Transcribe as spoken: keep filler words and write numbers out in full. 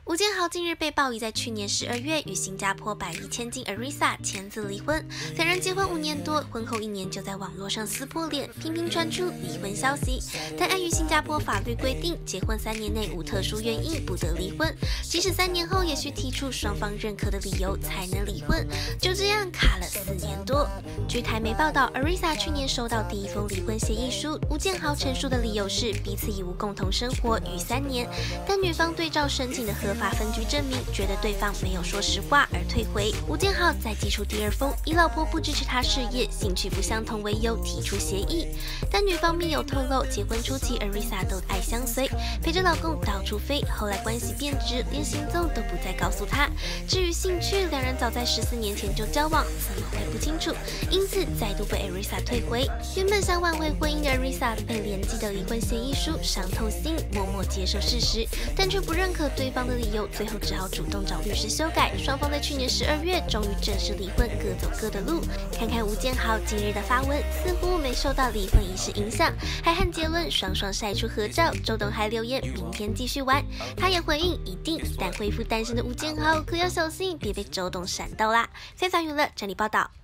吴建豪近日被曝已在去年十二月与新加坡百亿千金 Arissa 签字离婚，两人结婚五年多，婚后一年就在网络上撕破脸，频频传出离婚消息。但碍于新加坡法律规定，结婚三年内无特殊原因不得离婚，即使三年后也需提出双方认可的理由才能离婚，就这样卡了四年多。据台媒报道 ，Arissa 去年收到第一封离婚协议书，吴建豪陈述的理由是彼此已无共同生活逾三年，但女方对照申请的合法分居证明，觉得对方没有说实话而退回。吴建豪再寄出第二封，以老婆不支持他事业、兴趣不相同为由提出协议，但女方密友透露，结婚初期 Arissa 都爱相随，陪着老公到处飞，后来关系变质，连行踪都不再告诉他。至于兴趣，两人早在十四年前就交往，怎么会不清楚？因此再度被 Arissa 退回。原本想挽回婚姻的 Arissa 被连寄的离婚协议书伤透心，默默接受事实，但却不认可对方的理由，最后只好主动找律师修改。双方在去年十二月终于正式离婚，各走各的路。看看吴建豪今日的发文，似乎没受到离婚仪式影响，还和杰伦双双晒出合照。周董还留言明天继续玩，他也回应一定，但恢复单身的吴建豪可要小心，别被周董闪到啦。非凡娱乐整理报道。